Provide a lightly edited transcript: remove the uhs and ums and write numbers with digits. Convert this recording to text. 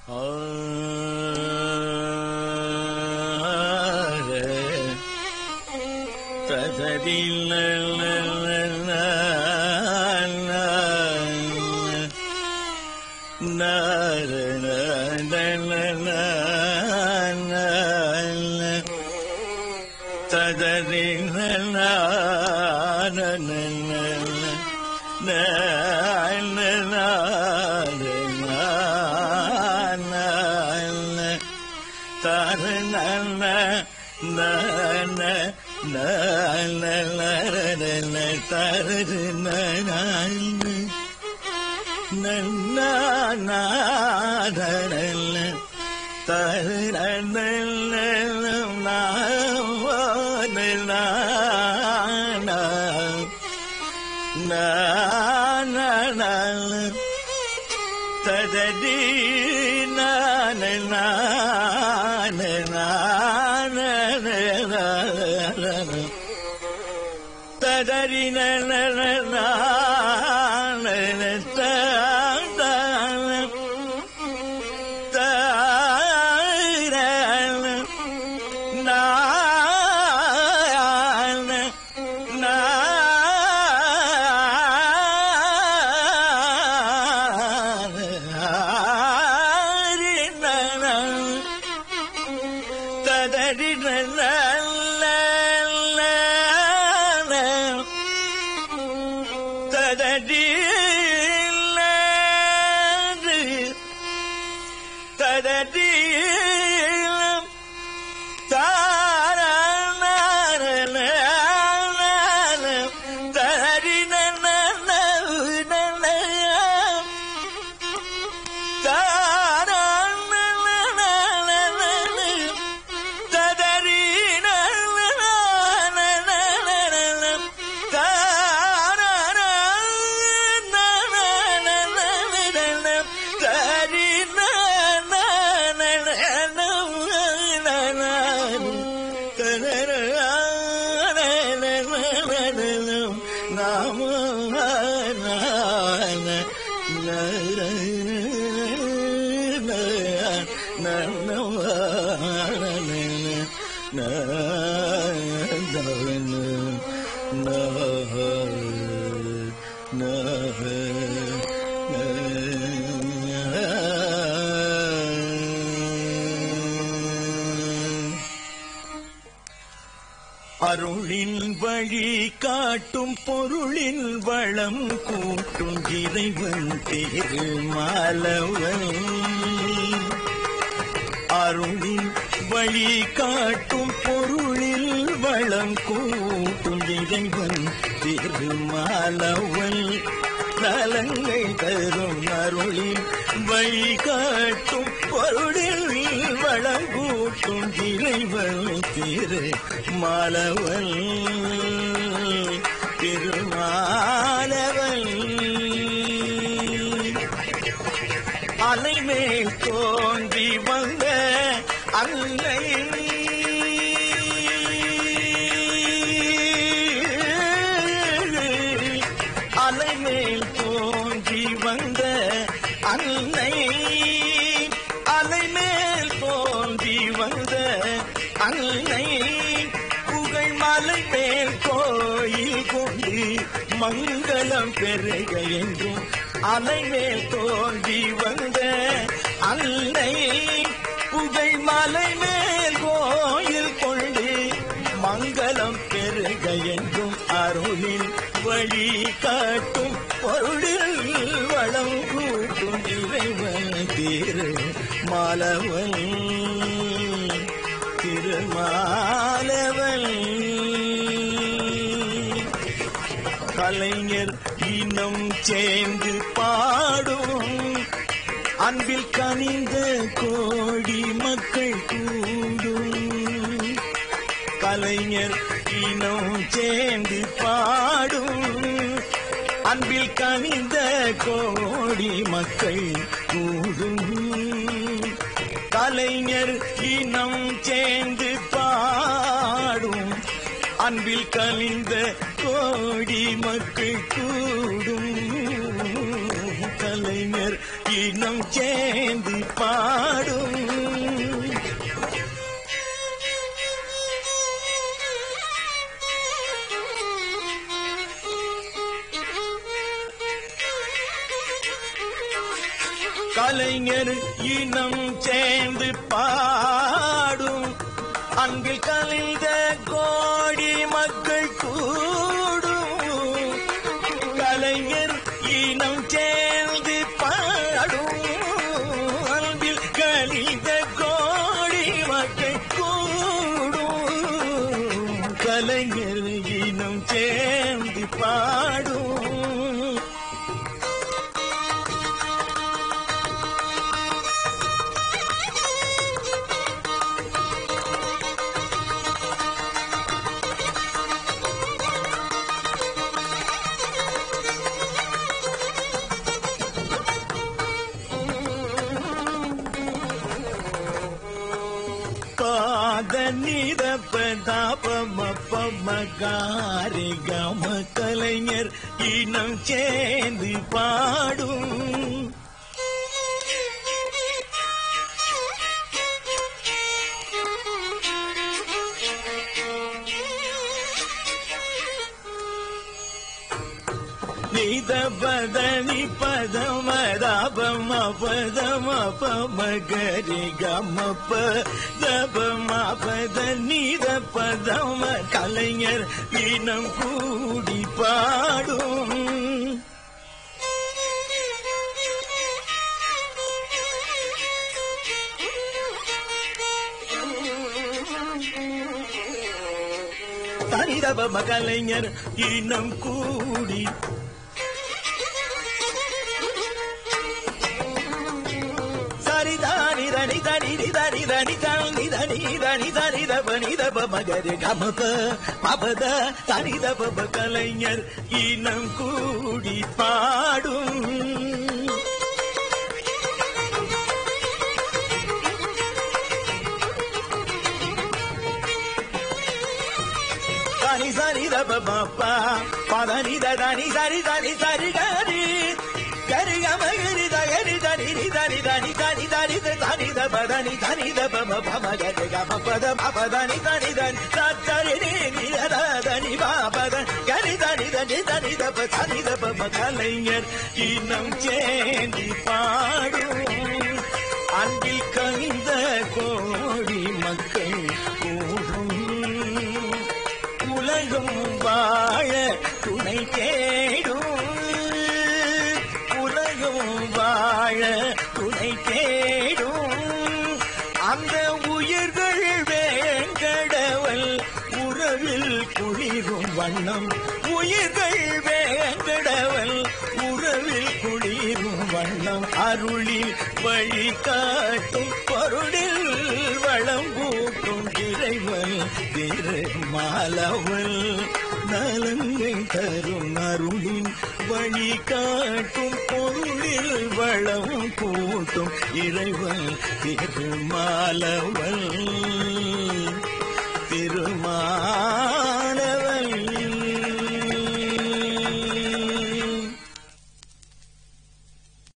அருளின் வழி காட்டும் பொருளின் வளம் கூட்டும் இறைவன் திருமாலவன். அருளின் வழி காட்டும் பொருளில் வளம் கூட்டும் இறைவன் திருமாலவன். நலங்கள் தரும் அருளின் வழி காட்டும் பொருளில் வளம் கூட்டும் இறைவன் திருமாலவன். திருமாலவன் அலைமேல் தோன்றி வந்த அன்னை அலைமேல் தோன்றி வந்த அன்னை அலைமேல் தோன்றி வந்த அன்னை புகழ் மலை மேல் கோயில் கொண்டு மங்களம் பெருக என்றும் அலைமேல் தோன்றி வந்த அன்னை புகழ் மலை மேல் கோயில் கொண்டு மங்களம் பெருக என்றும் அருளின் வழி காட்டும் பொருளில் வளம் கூட்டும் இறைவன் திருமாலவன். திருமாலவன் கலைஞர் இனம் சேர்ந்து பாடும் அன்பில் கனிந்த கோடி மக்கள் கூடும். கலைஞர் இனம் சேர்ந்து பாடும் அன்பில் கனிந்த கோடி மக்கள் கூடும். கலைஞர் இனம் சேர்ந்து பாடும் அன்பில் கனிந்த கோடி மக்கள் கூடும். கலைஞர் இனம் சேர்ந்து பாடும். கலைஞர் இனம் சேர்ந்து பாடும், அன்பில் கலைந்த கோடி மக்கள் கூடும். கலைஞர் இனம் சேர்ந்து பாடும், அன்பில் கலைந்த கோடி மக்கள் கூடும். கலைஞர் இனம் சேர்ந்து பாடும். நித பதாபமகாரி கம கலைஞர் இனம் சேர்ந்து பாடும். நித பதனி பதமதாபம பதம பமகரி கம பதபம பத நித பதம கலைஞர் இனம் கூடி பாடும். தனிதபம கலைஞர் இனம் கூடி கலைஞர் இனம் கூடி பாடும். தனி சரி தப பாப்பா பதனி தனி சரி தனி சரி கரி கரி கமகரி தகரி தனி தனி தனி தனி தனி தனி தப தனி தனி தப பம கரி கம பத பதனி தனி தனி தரி தனி பாபத கரி தனி தனி தனி தப தனி தப கலைஞர் இனம் சேர்ந்து பாடும். அன்பில் கனிந்த கோடி மக்கள் கூடும். உலகம் வாழ துணை தேடும். உலகம் வாழ துணை தேடும். அந்த உயிர்கள் வேங்கடவல் உறவில் குளிரும் வண்ணம். உயிர்கள் வேங்கடவல் உறவில் குளிரும் வண்ணம். அருளில் வழி காட்டும் பொருளில் வளம் கூட்டும் இறைவன் திருமாலவல். நலங்கள் தரும் அருளின் வழி காட்டும் பொருளில் வளம் கூட்டும் இறைவன் திருமாலவல்.